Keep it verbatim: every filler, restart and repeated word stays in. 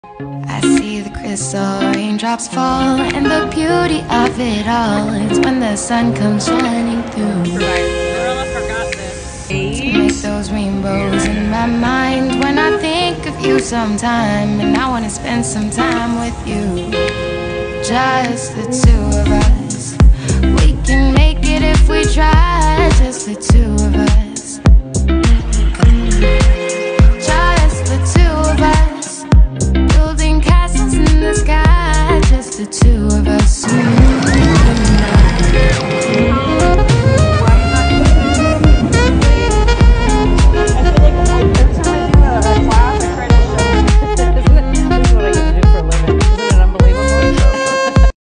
I see the crystal raindrops fall, and the beauty of it all is when the sun comes shining through. Marilla forgot this. To make those rainbows in my mind when I think of you sometime, and I wanna spend some time with you. Just the two of us. We can make it if we try. Just the two of us.